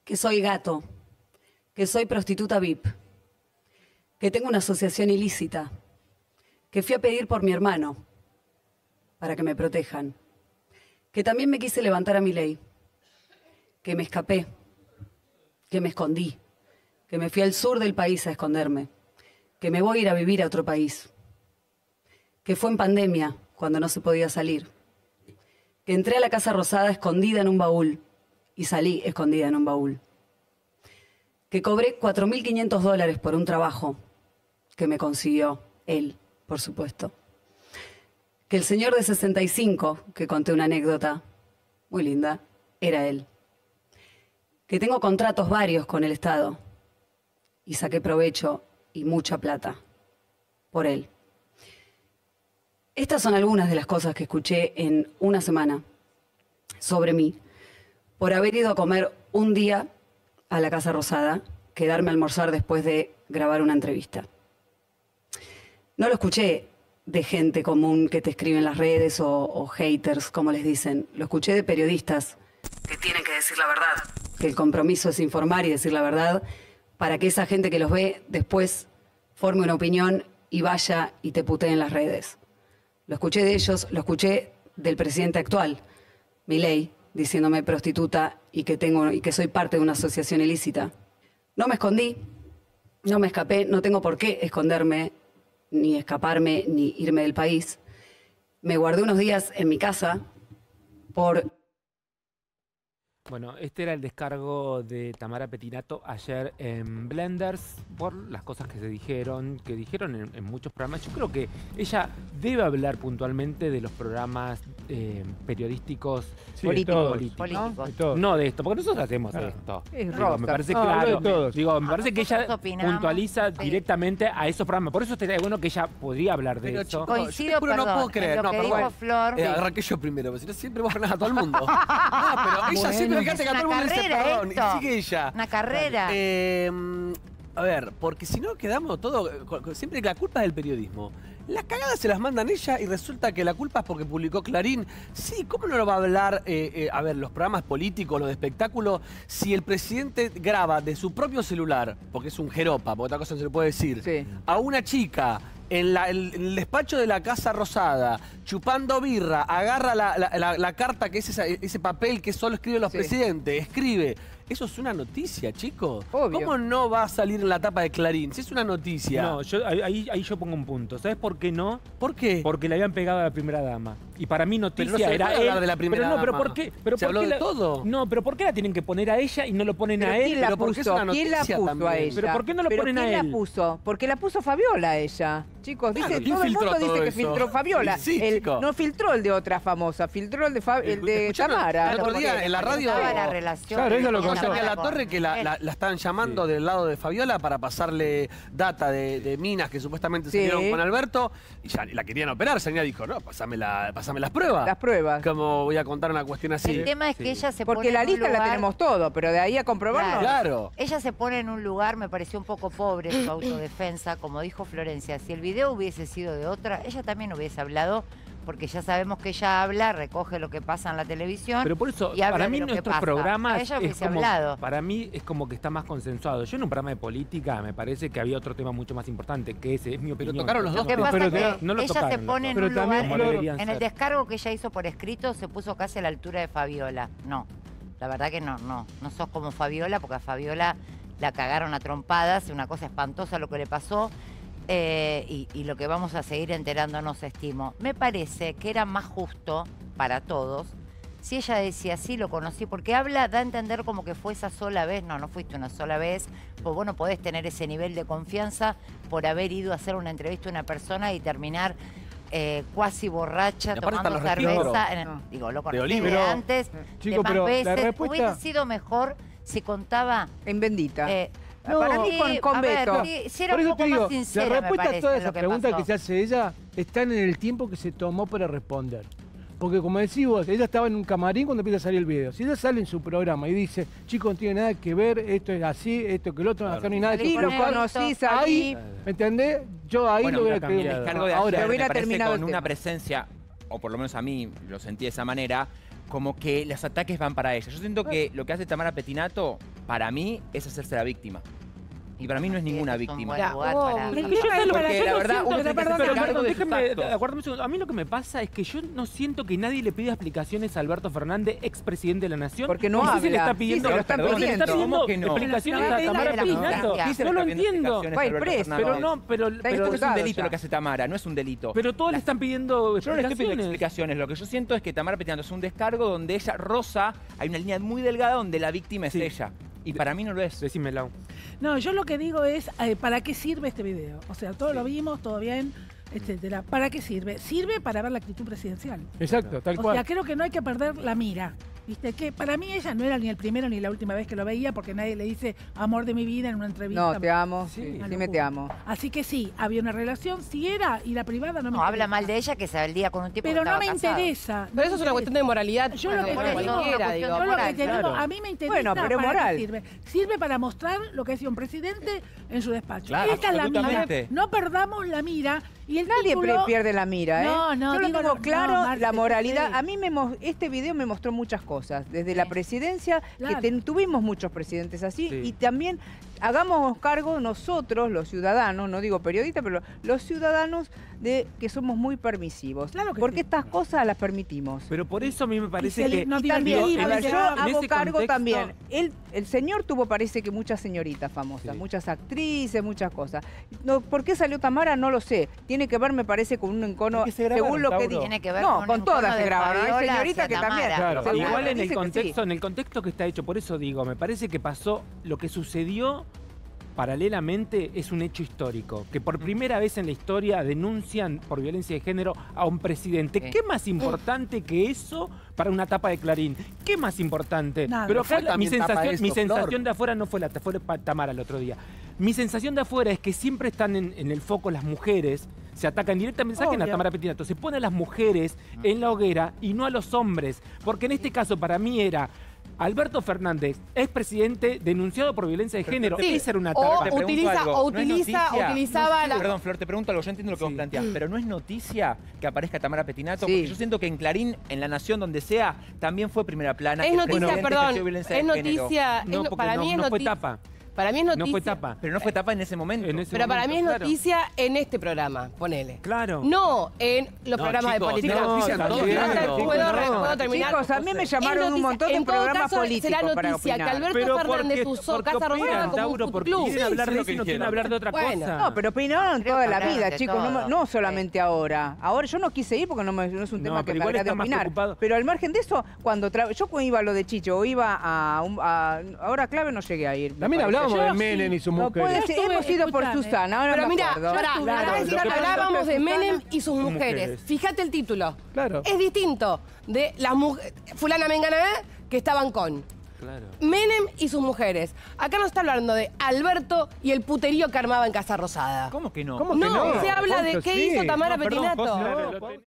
que soy gato, que soy prostituta VIP, que tengo una asociación ilícita, que fui a pedir por mi hermano para que me protejan, que también me quise levantar a mi ley, que me escapé, que me escondí, que me fui al sur del país a esconderme, que me voy a ir a vivir a otro país, que fue en pandemia cuando no se podía salir, que entré a la Casa Rosada escondida en un baúl y salí escondida en un baúl, que cobré $4.500 por un trabajo que me consiguió él, por supuesto, que el señor de 65, que conté una anécdota muy linda, era él, que tengo contratos varios con el Estado y saqué provecho y mucha plata por él. Estas son algunas de las cosas que escuché en una semana sobre mí por haber ido a comer un día a la Casa Rosada, quedarme a almorzar después de grabar una entrevista. No lo escuché de gente común que te escribe en las redes o haters, como les dicen. Lo escuché de periodistas que tienen que decir la verdad, que el compromiso es informar y decir la verdad para que esa gente que los ve después forme una opinión y vaya y te putee en las redes. Lo escuché de ellos, lo escuché del presidente actual, Milei, diciéndome prostituta y que soy parte de una asociación ilícita. No me escondí, no me escapé, no tengo por qué esconderme, ni escaparme, ni irme del país. Me guardé unos días en mi casa por... Bueno, este era el descargo de Tamara Pettinato ayer en Blenders por las cosas que dijeron en muchos programas. Yo creo que ella debe hablar puntualmente de los programas periodísticos, sí, políticos. ¿No? No de esto, porque nosotros hacemos esto. Es Digo, me parece claro. Me parece que ella puntualiza directamente a esos programas. Por eso estaría bueno que ella podría hablar de eso. Coincido, pero no puedo creer. en lo que dijo Flor. Arranqué yo primero, porque si no siempre vos frenás a todo el mundo. Pero ella siempre fíjate que a todo el mundo le dice perdón. Y sigue ella. Una carrera. A ver, porque si no quedamos todo... Siempre que la culpa es del periodismo. Las cagadas se las mandan ella y resulta que la culpa es porque publicó Clarín. Sí, ¿cómo no lo va a hablar, a ver, los programas políticos, los de espectáculo, si el presidente graba de su propio celular, porque es un jeropa, porque otra cosa no se le puede decir, sí, a una chica en el despacho de la Casa Rosada, chupando birra, agarra la carta que es ese papel que solo escriben los presidentes, escribe... Eso es una noticia, chicos. Obvio. ¿Cómo no va a salir en la tapa de Clarín? Si es una noticia. No, ahí yo pongo un punto. ¿Sabes por qué no? ¿Por qué? Porque le habían pegado a la primera dama. Y para mí noticia pero no era hablar de la primera dama. Pero ¿por qué? Pero se habló de todo. No, pero ¿por qué la tienen que poner a ella y no lo ponen a él? ¿Quién la puso? ¿Quién la puso a ella? ¿Pero por qué no lo ponen a él? ¿Quién la puso? Porque la puso Fabiola a ella. Chicos, claro, todo el mundo dice que filtró Fabiola. Sí, no filtró el de otra famosa, filtró el de Tamara. El otro día en la radio... La relación. Claro, ella lo contó. A la torre que la estaban llamando del lado de Fabiola para pasarle data de minas que supuestamente se dieron con Alberto y ya la querían operar. Sanía dijo, no, pásame las pruebas. Las pruebas. ¿Cómo voy a contar una cuestión así? El tema es que ella se porque pone la en un lista lugar... la tenemos todo, pero de ahí a comprobarlo. Claro. Ella se pone en un lugar, me pareció un poco pobre su autodefensa, como dijo Florencia. Si el video hubiese sido de otra, ella también hubiese hablado, porque ya sabemos que ella habla, recoge lo que pasa en la televisión. Pero por eso, y habla para mí de lo que nuestros pasa. programas Ella es hubiese como, hablado. para mí es como que está más consensuado. Yo en un programa de política me parece que había otro tema mucho más importante, que ese es mi opinión. Pero tocaron los dos. Lo que pasa es que no lo ella tocaron, se pone en pero un también lugar, en el descargo que ella hizo por escrito, se puso casi a la altura de Fabiola. No, la verdad que no sos como Fabiola, porque a Fabiola la cagaron a trompadas, una cosa espantosa lo que le pasó. Y lo que vamos a seguir enterándonos, estimo. Me parece que era más justo para todos si ella decía, sí, lo conocí, porque da a entender como que fue esa sola vez. No fuiste una sola vez, pues vos no podés tener ese nivel de confianza por haber ido a hacer una entrevista a una persona y terminar cuasi borracha, tomando cerveza. Digo, lo conocí de antes, chico, de más pero veces. la respuesta... Hubiese sido mejor si contaba... En Bendita. No, para mí con Beto. Si era por un eso poco te digo, más sincera, la respuesta a todas esas que preguntas pasó. que se hace ella están en el tiempo que se tomó para responder. Porque como decís vos, ella estaba en un camarín cuando empieza a salir el video. Si ella sale en su programa y dice, chicos, no tiene nada que ver, esto es así, esto que el otro, acá no hay nada que Y lo conocís ahí. ¿Me entendés? Yo ahí lo hubiera El descargo de ayer hubiera me parece terminado con una presencia, o por lo menos a mí lo sentí de esa manera, como que los ataques van para ella. Yo siento que lo que hace Tamara Pettinato para mí es hacerse la víctima. Y para mí no es ninguna Este es un víctima. buen lugar para- Es que yo sé lo Porque que la yo no verdad, siento, uno tiene que hacerse pero cargo de sus déjame, actos. aguárdame un segundo. A mí lo que me pasa es que yo no siento que nadie le pida explicaciones a Alberto Fernández, expresidente de la Nación. Porque no sé si le habla. está pidiendo, Sí, se lo están le está pidiendo. pidiendo ¿Cómo que no? explicaciones No, a Tamara no, no, Petinato. no, Yo lo entiendo. Va a ir preso. Pero no, pero Esto no es un juzgado delito ya. lo que hace Tamara, no es un delito. pero todos le están pidiendo Yo no le estoy pidiendo explicaciones. explicaciones. Lo que yo siento es que Tamara Petinato es un descargo donde ella rosa, hay una línea muy delgada donde la víctima es Sí. ella. Y para mí no lo es. Decime, Lau. No, yo lo que digo es, ¿para qué sirve este video? O sea, todos lo vimos, todo bien, etcétera. ¿Para qué sirve? Sirve para ver la actitud presidencial. Exacto, tal O cual. sea, creo que no hay que perder la mira. Viste que para mí ella no era ni el primero ni la última vez que lo veía, porque nadie le dice amor de mi vida en una entrevista. No, te amo. Sí, Sí, una dime te locura. amo. Así que sí, había una relación, sí era, y la privada no me No, habla interesa. mal de ella que se ve el día con un tipo Pero que no estaba me casado. interesa. Pero eso es una cuestión de moralidad. Yo lo que Bueno, te bueno, digo, una cualquiera, cuestión digo. de yo lo que moral, te digo, claro. a mí me interesa Bueno, pero para moral. qué sirve. Sirve para mostrar lo que ha sido un presidente en su despacho. Claro, Esta es la mira. absolutamente. No perdamos la mira. Y el Nadie título- pierde la mira, ¿eh? No, no, Yo lo digo, tengo no, claro, Marce, la yo moralidad. sé. A mí este video me mostró muchas cosas. Desde la presidencia, Claro. que tuvimos muchos presidentes así, Sí. y también hagamos cargo nosotros, los ciudadanos, no digo periodistas, pero los ciudadanos, de que somos muy permisivos. Claro que porque sí. estas cosas las permitimos. Pero por eso a mí me parece se le- que... no Y también, divertimos, a ver, se yo habla. en hago ese cargo contexto- también. El señor tuvo, parece que muchas señoritas famosas, Sí. muchas actrices, muchas cosas. No, ¿por qué salió Tamara? No lo sé. Tiene que ver, me parece, con un encono, ¿Por qué se grabaron, según lo que Tauro? dice. Tiene que ver No, con con un todas encono se de grabaron. Hay Fabiola señoritas hacia que también. Tamara. Claro, según igual lo en el dice que sí. contexto, en el contexto que está hecho, por eso digo, me parece que pasó lo que sucedió paralelamente es un hecho histórico, que por primera vez en la historia denuncian por violencia de género a un presidente. Sí. ¿Qué más importante que eso para una tapa de Clarín? ¿Qué más importante? Nada. Pero No fue acá mi también tapa sensación, esto, mi Flor. sensación de afuera no fue fue Tamara el otro día. Mi sensación de afuera es que siempre están en el foco las mujeres, se atacan directamente, saquen a Obvio. Tamara Petinato, se pone a las mujeres en la hoguera y no a los hombres, porque en este caso para mí era Alberto Fernández, expresidente denunciado por violencia de género. Sí. Esa era una O tapa. Te pregunto utiliza- algo, o ¿no es utiliza- noticia? utilizaba la- Perdón, Flor, te pregunto algo, yo entiendo lo que vos Sí. planteás, pero ¿no es noticia que aparezca Tamara Petinato? Sí. Porque yo siento que en Clarín, en La Nación, donde sea, también fue primera plana. Es que el noticia, presidente perdón. ejerció violencia Es de género. noticia. No, porque para no, mí es no fue noticia. tapa. Para mí es noticia. No fue tapa. Pero no fue tapa en ese momento. En ese Pero para mí es momento, claro. noticia en este programa, ponele. Claro. No en los No, programas chicos, de política. no, noticia en No, todos también. lados. ¿Puedo terminar? Chicos, a mí me llamaron Es un noticia- montón de en todo programas caso, políticos será para noticia que opinar. Alberto Pero Fernández porque- usó porque Casa Rosada opinan, como Tauro, un porque club. quieren hablar de sí, eso y no sí, quieren sí. hablar de otra Bueno. cosa. No, pero opinaron Creo toda que la hablaron vida, de chicos, todo. no solamente ahora. Ahora yo no quise ir porque no es un No, tema que pero me igual agrade está más opinar. preocupado. Pero al margen de eso, cuando yo iba a lo de Chicho o iba ahora clave no llegué a ir. me También parece. hablábamos Yo de sí. Menem y su No mujer. puede Yo ser, estuve- hemos ido por escuchame. Susana, ahora Pero me mira, acuerdo. pará, Claro, acá lo que pasa- hablábamos de Susana- Menem y sus mujeres. mujeres. Fíjate el título. Claro. Es distinto de las mujeres, fulana mengana que estaban con. Claro. Menem y sus mujeres. Acá no está hablando de Alberto y el puterío que armaba en Casa Rosada. ¿Cómo que no? ¿Cómo que No, no? se habla de Poncho, qué sí. hizo Tamara No, perdón, Petinato. José, Claro, lo